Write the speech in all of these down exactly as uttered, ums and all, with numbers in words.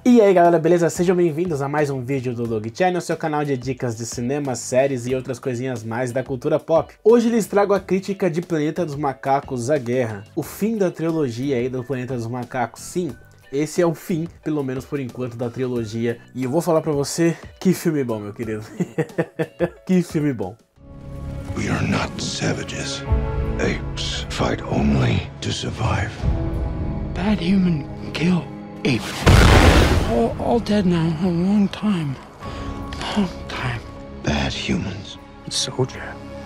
E aí galera, beleza? Sejam bem-vindos a mais um vídeo do Doug Channel, seu canal de dicas de cinema, séries e outras coisinhas mais da cultura pop. Hoje lhes trago a crítica de Planeta dos Macacos: A Guerra, o fim da trilogia aí do Planeta dos Macacos. Sim, esse é o fim, pelo menos por enquanto, da trilogia. E eu vou falar pra você, que filme bom, meu querido. Que filme bom. We are not savages. Apes fight only to survive. Bad human kill ape. All, all dead now, a long time. Long time. Bad humans. Soldier.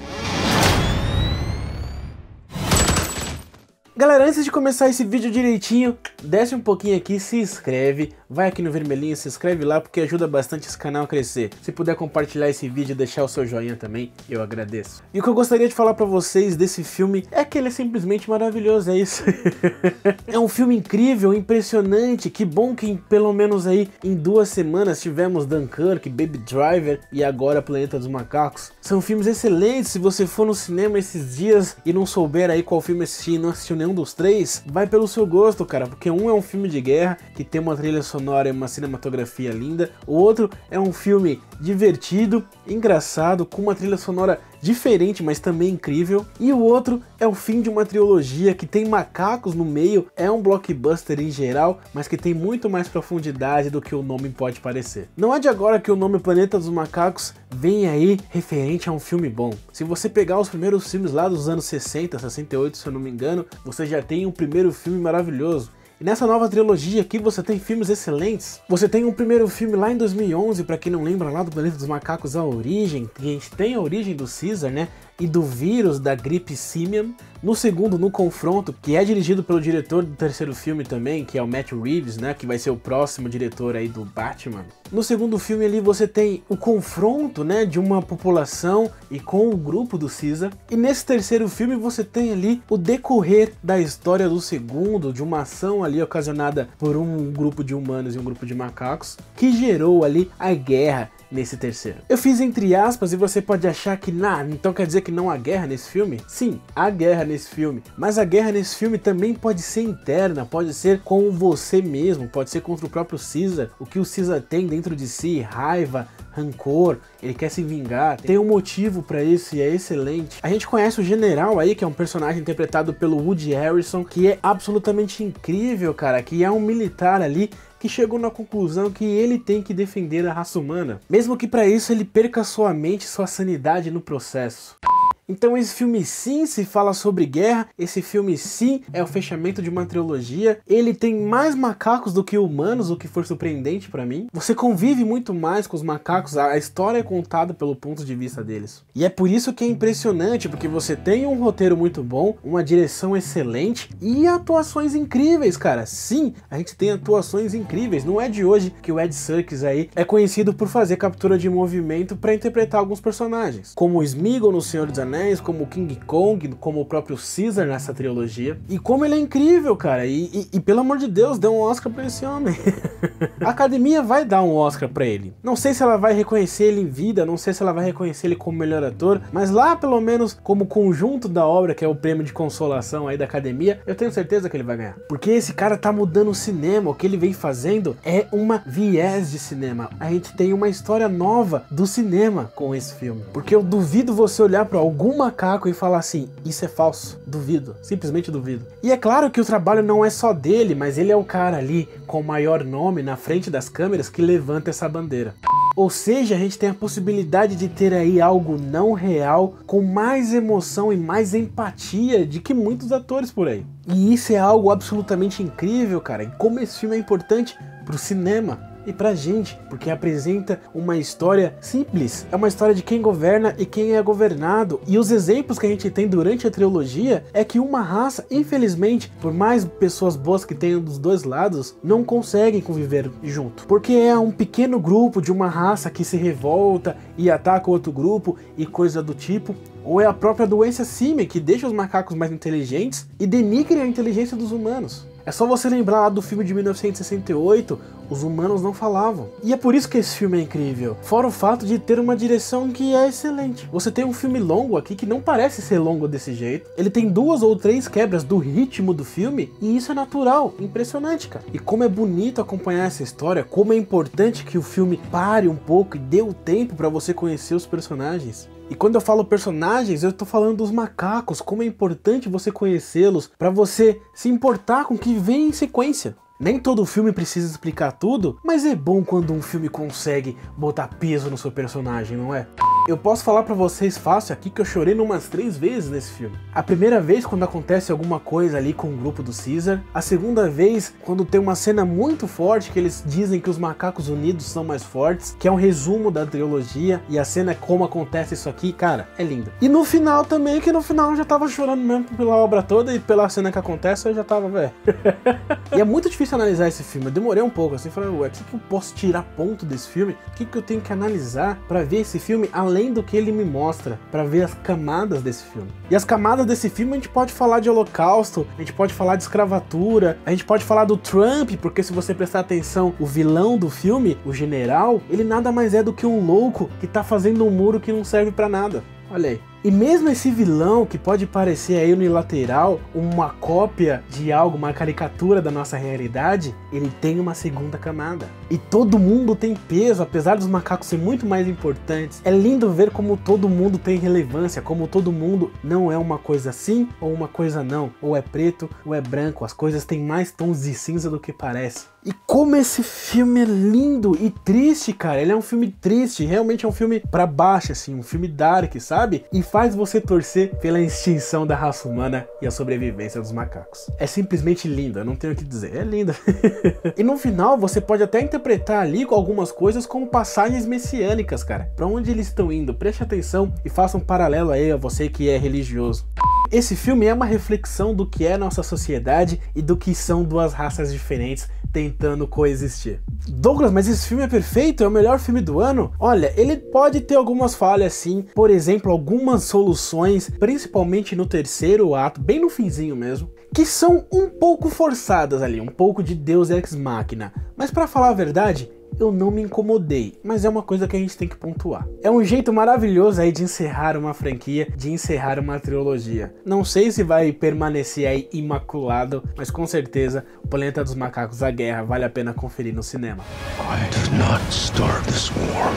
Galera, antes de começar esse vídeo direitinho, desce um pouquinho aqui, se inscreve, vai aqui no vermelhinho, se inscreve lá porque ajuda bastante esse canal a crescer. Se puder compartilhar esse vídeo e deixar o seu joinha também, eu agradeço. E o que eu gostaria de falar pra vocês desse filme é que ele é simplesmente maravilhoso, é isso. É um filme incrível, impressionante, que bom que pelo menos aí em duas semanas tivemos Dunkirk, Baby Driver e agora Planeta dos Macacos. São filmes excelentes. Se você for no cinema esses dias e não souber aí qual filme assistir e não assistiu nenhum dos três, vai pelo seu gosto, cara, porque um é um filme de guerra que tem uma trilha sonora e uma cinematografia linda, o outro é um filme divertido, engraçado, com uma trilha sonora diferente, mas também incrível, e o outro é o fim de uma trilogia que tem macacos no meio, é um blockbuster em geral, mas que tem muito mais profundidade do que o nome pode parecer. Não é de agora que o nome Planeta dos Macacos vem aí referente a um filme bom. Se você pegar os primeiros filmes lá dos anos sessenta, sessenta e oito, se eu não me engano, você já tem um primeiro filme maravilhoso. E nessa nova trilogia aqui você tem filmes excelentes. Você tem um primeiro filme lá em dois mil e onze, pra quem não lembra, lá do Planeta dos Macacos, A Origem, que a gente tem a origem do Caesar, né? E do vírus da gripe simian. No segundo, No Confronto, que é dirigido pelo diretor do terceiro filme também, que é o Matt Reeves, né? Que vai ser o próximo diretor aí do Batman. No segundo filme ali você tem o confronto, né? De uma população e com o grupo do Caesar. E nesse terceiro filme você tem ali o decorrer da história do segundo, de uma ação ali ocasionada por um grupo de humanos e um grupo de macacos, que gerou ali a guerra nesse terceiro. Eu fiz entre aspas e você pode achar que, nah, então quer dizer que não há guerra nesse filme? Sim, há guerra nesse filme, mas a guerra nesse filme também pode ser interna, pode ser com você mesmo, pode ser contra o próprio Caesar, o que o Caesar tem dentro de si, raiva, rancor, ele quer se vingar, tem um motivo pra isso e é excelente. A gente conhece o general aí, que é um personagem interpretado pelo Woody Harrelson, que é absolutamente incrível, cara, que é um militar ali que chegou na conclusão que ele tem que defender a raça humana, mesmo que para isso ele perca sua mente, sua sanidade no processo. Então esse filme sim se fala sobre guerra, esse filme sim é o fechamento de uma trilogia, ele tem mais macacos do que humanos, o que foi surpreendente pra mim. Você convive muito mais com os macacos, a história é contada pelo ponto de vista deles. E é por isso que é impressionante, porque você tem um roteiro muito bom, uma direção excelente e atuações incríveis, cara. Sim, a gente tem atuações incríveis, não é de hoje que o Ed Serkis aí é conhecido por fazer captura de movimento pra interpretar alguns personagens, como o Sméagol no Senhor dos Anéis, como o King Kong, como o próprio Caesar nessa trilogia. E como ele é incrível, cara. E, e, e pelo amor de Deus, dê um Oscar pra esse homem. A academia vai dar um Oscar pra ele. Não sei se ela vai reconhecer ele em vida, não sei se ela vai reconhecer ele como melhor ator, mas lá pelo menos como conjunto da obra, que é o prêmio de consolação aí da academia, eu tenho certeza que ele vai ganhar. Porque esse cara tá mudando o cinema, o que ele vem fazendo é uma viés de cinema. A gente tem uma história nova do cinema com esse filme. Porque eu duvido você olhar pra algum macaco e falar assim, isso é falso, duvido, simplesmente duvido. E é claro que o trabalho não é só dele, mas ele é o cara ali com o maior nome na frente das câmeras que levanta essa bandeira. Ou seja, a gente tem a possibilidade de ter aí algo não real, com mais emoção e mais empatia de que muitos atores por aí. E isso é algo absolutamente incrível, cara, e como esse filme é importante pro cinema e pra gente, porque apresenta uma história simples, é uma história de quem governa e quem é governado, e os exemplos que a gente tem durante a trilogia é que uma raça, infelizmente, por mais pessoas boas que tenham dos dois lados, não conseguem conviver junto, porque é um pequeno grupo de uma raça que se revolta e ataca outro grupo e coisa do tipo, ou é a própria doença símia que deixa os macacos mais inteligentes e denigre a inteligência dos humanos. É só você lembrar lá do filme de mil novecentos e sessenta e oito, Os humanos não falavam. E é por isso que esse filme é incrível. Fora o fato de ter uma direção que é excelente. Você tem um filme longo aqui que não parece ser longo desse jeito. Ele tem duas ou três quebras do ritmo do filme e isso é natural, impressionante, cara. E como é bonito acompanhar essa história, como é importante que o filme pare um pouco e dê o tempo para você conhecer os personagens. E quando eu falo personagens, eu tô falando dos macacos, como é importante você conhecê-los para você se importar com o que vem em sequência. Nem todo filme precisa explicar tudo, mas é bom quando um filme consegue botar peso no seu personagem, não é? Eu posso falar pra vocês fácil aqui que eu chorei umas três vezes nesse filme. A primeira vez quando acontece alguma coisa ali com o grupo do Caesar. A segunda vez quando tem uma cena muito forte que eles dizem que os macacos unidos são mais fortes, que é um resumo da trilogia, e a cena é como acontece isso aqui, cara, é lindo. E no final também, que no final eu já tava chorando mesmo pela obra toda e pela cena que acontece eu já tava, velho. E é muito difícil analisar esse filme, eu demorei um pouco assim, falei, ué, o que, que eu posso tirar ponto desse filme? O que, que eu tenho que analisar pra ver esse filme além do que ele me mostra, para ver as camadas desse filme. E as camadas desse filme a gente pode falar de holocausto, a gente pode falar de escravatura, a gente pode falar do Trump, porque se você prestar atenção, o vilão do filme, o general, ele nada mais é do que um louco que tá fazendo um muro que não serve para nada. Olha aí. E mesmo esse vilão, que pode parecer aí unilateral, uma cópia de algo, uma caricatura da nossa realidade, ele tem uma segunda camada. E todo mundo tem peso, apesar dos macacos serem muito mais importantes. É lindo ver como todo mundo tem relevância, como todo mundo não é uma coisa sim ou uma coisa não. Ou é preto ou é branco, as coisas têm mais tons de cinza do que parece. E como esse filme é lindo e triste, cara. Ele é um filme triste, realmente é um filme pra baixo, assim, um filme dark, sabe? E faz você torcer pela extinção da raça humana e a sobrevivência dos macacos. É simplesmente lindo, eu não tenho o que dizer, é lindo. E no final você pode até interpretar ali com algumas coisas como passagens messiânicas, cara. Pra onde eles estão indo? Preste atenção e faça um paralelo aí a você que é religioso. Esse filme é uma reflexão do que é nossa sociedade e do que são duas raças diferentes tentando coexistir. Douglas, mas esse filme é perfeito? É o melhor filme do ano? Olha, ele pode ter algumas falhas sim, por exemplo, algumas soluções, principalmente no terceiro ato, bem no finzinho mesmo, que são um pouco forçadas ali, um pouco de Deus Ex Machina. Mas pra falar a verdade, eu não me incomodei, mas é uma coisa que a gente tem que pontuar. É um jeito maravilhoso aí de encerrar uma franquia, de encerrar uma trilogia. Não sei se vai permanecer aí imaculado, mas com certeza o Planeta dos Macacos, a Guerra, vale a pena conferir no cinema. I did not start this war.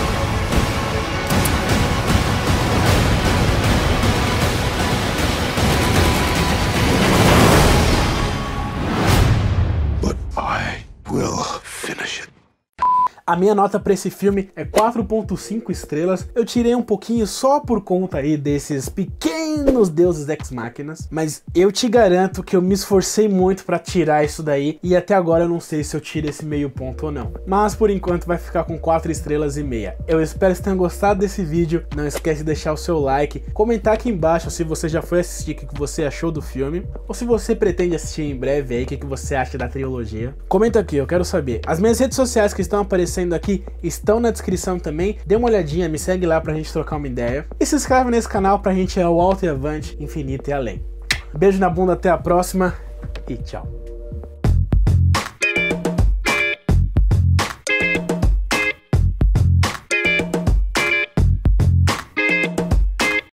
But I will finish it. A minha nota para esse filme é quatro ponto cinco estrelas. Eu tirei um pouquinho só por conta aí desses pequenos deuses ex máquinas, mas eu te garanto que eu me esforcei muito para tirar isso daí e até agora eu não sei se eu tiro esse meio ponto ou não. Mas por enquanto vai ficar com quatro estrelas e meia. Eu espero que vocês tenham gostado desse vídeo. Não esquece de deixar o seu like, comentar aqui embaixo se você já foi assistir, o que você achou do filme, ou se você pretende assistir em breve aí, o que você acha da trilogia. Comenta aqui, eu quero saber. As minhas redes sociais que estão aparecendo aqui estão na descrição também, dê uma olhadinha, me segue lá pra gente trocar uma ideia e se inscreve nesse canal pra gente ir ao alto e avante, infinito e além. Beijo na bunda, até a próxima e tchau.